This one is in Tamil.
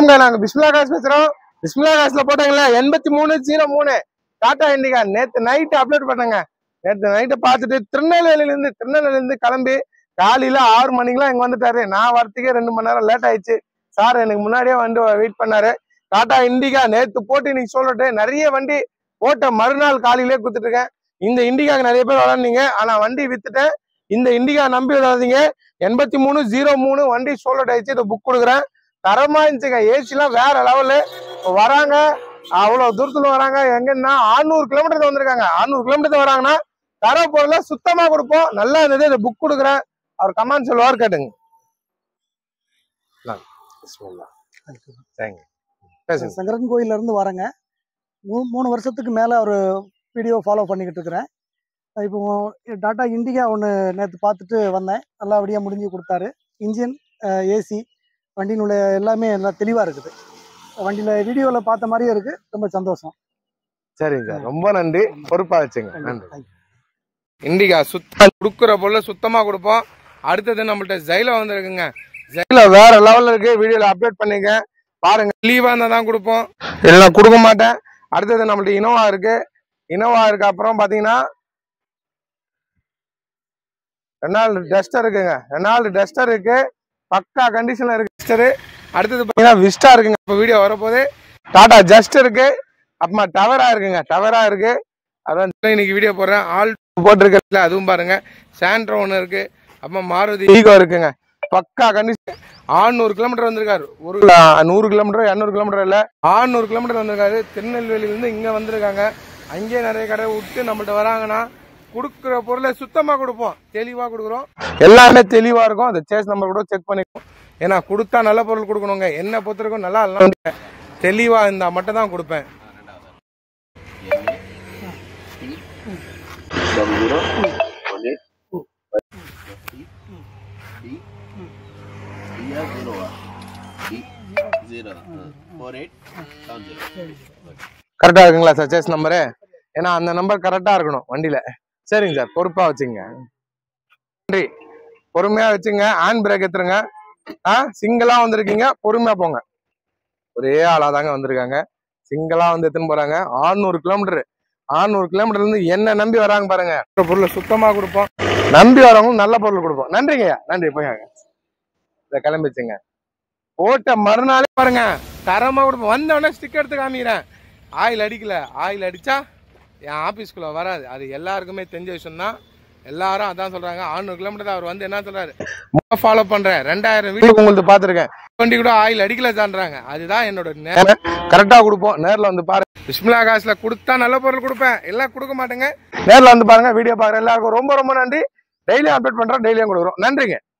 வணக்கங்க, நாங்க பிஸ்மில்லா காசு பேசுறோம். பிஸ்மில்லா காசுல போட்டாங்கல்ல 8303 டாடா இண்டிகா நேத்து நைட் அப்லோட் பண்ணாங்க. நேத்து நைட்டை பார்த்துட்டு திருநெல்வேலியிலிருந்து கிளம்பி காலையில 6 மணிக்கெல்லாம் இங்க வந்துட்டாரு. நான் வரத்துக்கே 2 மணி நேரம் லேட் ஆயிடுச்சு. சார் எனக்கு முன்னாடியே வந்து வெயிட் பண்ணாரு. டாடா இண்டிகா நேத்து போட்டு இன்னைக்கு சொல்லிட்டு நிறைய வண்டி போட்ட மறுநாள் காலையிலே கொடுத்துட்டு இருக்கேன். இந்த இண்டிகாக்கு நிறைய பேர் விளாண்டீங்க, ஆனா வண்டி வித்துட்டேன். இந்த இண்டிகா நம்பி விளாதீங்க. 8303 வண்டி சோல்ட் ஆயிடுச்சு. இதை புக் கொடுக்குறேன். தரமா இருந்துச்சுங்க. ஏசி எல்லாம் வேற லெவலு. வராங்க, அவ்வளவு தூரத்துல வராங்க. எங்கன்னா 600 கிலோமீட்டர் வந்திருக்காங்க. 600 கிலோமீட்டர் வராங்கன்னா தர பொருளை சுத்தமா கொடுப்போம். நல்லா இருந்தது. இதை புக் கொடுக்குறேன். அவர் கமெண்ட் சொல்லுவார், கேட்டுங்க. சங்கரன் கோயில்ல இருந்து வரேங்க. 3 வருஷத்துக்கு மேல ஒரு வீடியோ ஃபாலோ பண்ணிக்கிட்டு இருக்கிறேன். இப்போ டாடா இண்டிகா ஒன்று நேற்று பார்த்துட்டு வந்தேன். நல்லபடியாக முடிஞ்சு கொடுத்தாரு. இன்ஜின், ஏசி, வண்டியினுடைய எல்லாமே எல்லாம் தெளிவாக இருக்குது. வண்டியில் வீடியோவில் பார்த்த மாதிரியே இருக்கு. ரொம்ப சந்தோஷம். சரிங்க சார், ரொம்ப நன்றி. பொறுப்பா வச்சுங்க. நன்றி. இண்டிகா சுத்தம் கொடுக்குற பொருளை சுத்தமா கொடுப்போம். அடுத்தது நம்மள்ட்ட ஜைலோ வந்துருக்குங்க. ஜைலோ வேற லெவல்ல இருக்கு. வீடியோல அப்டேட் பண்ணிக்க பாருங்க. லீவா இருந்தா தான் கொடுப்போம், இல்லைன்னா கொடுக்க மாட்டேன். அடுத்தது நம்மள்ட்ட இனோவா இருக்கு. இனோவா இருக்கு. அப்புறம் பாத்தீங்கன்னா ரெனால்டு டஸ்டர் இருக்குங்க. ரெனால்டு டஸ்டர் இருக்கு. பக்கா கண்டிஷன்ல இருக்கு டஸ்டர். அடுத்தது பாத்தீங்கன்னா விஸ்டா இருக்குங்க. இப்போ வீடியோ வரப்போது டாடா ஜஸ்ட் இருக்கு. அப்புறமா டவரா இருக்குங்க. டவரா இருக்கு. அதான் இன்னைக்கு வீடியோ போடுறேன். ஆல் போட்டிருக்கல அதுவும் பாருங்க. சாண்ட்ரோ ஒன்று இருக்கு. அப்புறமா மாருதி ஈகோ இருக்குங்க. பக்கா கண்டிஷன். 600 கிலோமீட்டர் வந்திருக்காரு. ஒரு 100 கிலோமீட்டர் 200 கிலோமீட்டர் இல்ல, 600 கிலோமீட்டர் வந்திருக்காரு. திருநெல்வேலியிலிருந்து இங்க வந்திருக்காங்க. அங்கேயே நிறைய கடை விட்டு நம்மள்ட்ட வராங்கன்னா கொடுக்குற பொருளை சுத்தமா கொடுப்போம். தெளிவா கொடுக்குறோம். எல்லாமே தெளிவா இருக்கும். அந்த சேஸ் நம்பர் கூட செக் பண்ணிப்போம். ஏன்னா கொடுத்தா நல்ல பொருள் கொடுக்கணுங்க. என்ன பொறுத்திருக்கும் நல்லா தெளிவா இருந்தா மட்டும் தான் கொடுப்பேன். கரெக்டா இருக்குங்களா சார் சேஸ் நம்பரு? ஏன்னா அந்த நம்பர் கரெக்டா இருக்கணும் வண்டியில. சரிங்க சார், பொறுப்பா வச்சுங்க. நன்றி. பொறுமையா வச்சுங்க. ஹேண்ட் பிரேக் எடுத்துருங்க. சிங்கிளா வந்திருக்கீங்க, பொறுமையா போங்க. ஒரே ஆளா தாங்க வந்திருக்காங்க. சிங்கிளா வந்து எடுத்துன்னு போறாங்க. 600 கிலோமீட்டர் 600 கிலோமீட்டர்ல இருந்து என்ன நம்பி வராங்க பாருங்க. பொருளை சுத்தமா கொடுப்போம். நம்பி வரவங்களும் நல்ல பொருள் கொடுப்போம். நன்றிங்கய்யா, நன்றி. போயாங்க இதை கிளம்பிச்சுங்க. போட்ட மறுநாளே பாருங்க தரமா கொடுப்போம். வந்தவொடனே ஸ்டிக்கர் எடுத்து காமிக்கிறேன். ஆயில் அடிக்கல. ஆயில் அடிச்சா என் ஆபீஸ்குள்ள வராது. அது எல்லாருக்குமே தெரிஞ்ச விஷயம் தான். எல்லாரும் அதான் சொல்றாங்க. 600 கிலோமீட்டர் அவர் வந்து என்ன சொல்றாரு, ஃபாலோ பண்றேன். 2000 வீடியோ உங்களுக்கு பாத்துருக்கேன். வண்டி கூட ஆயில் அடிக்கல தான்றாங்க. அதுதான் என்னோட நேரம். கரெக்டா கொடுப்போம். நேர்ல வந்து பாருங்க. பிஸ்மில்லா காசுல கொடுத்தா நல்ல பொருள் கொடுப்பேன். எல்லாம் கொடுக்க மாட்டேங்க. நேர்ல வந்து பாருங்க. வீடியோ பாக்குற எல்லாருக்கும் ரொம்ப ரொம்ப நன்றி. டெய்லியும் அப்டேட் பண்றோம். டெய்லியும் கொடுக்குறோம். நன்றிங்க.